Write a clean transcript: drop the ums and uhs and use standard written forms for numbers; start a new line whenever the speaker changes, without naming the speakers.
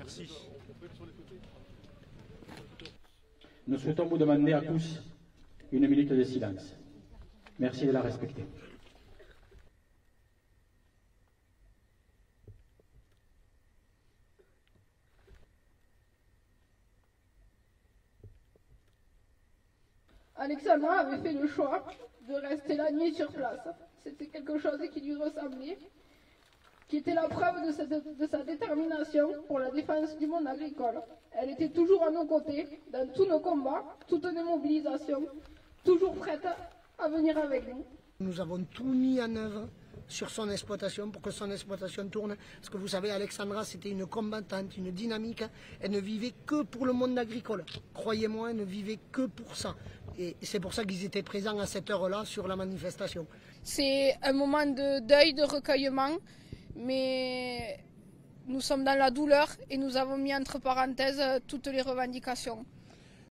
Merci.
Nous souhaitons vous demander à tous une minute de silence. Merci de la respecter.
Alexandra avait fait le choix de rester la nuit sur place. C'était quelque chose qui lui ressemblait, qui était la preuve de sa détermination pour la défense du monde agricole. Elle était toujours à nos côtés, dans tous nos combats, toutes nos mobilisations, toujours prête à venir avec nous.
Nous avons tout mis en œuvre sur son exploitation pour que son exploitation tourne. Parce que vous savez, Alexandra, c'était une combattante, une dynamique. Elle ne vivait que pour le monde agricole. Croyez-moi, elle ne vivait que pour ça. Et c'est pour ça qu'ils étaient présents à cette heure-là sur la manifestation.
C'est un moment de deuil, de recueillement, mais nous sommes dans la douleur et nous avons mis entre parenthèses toutes les revendications.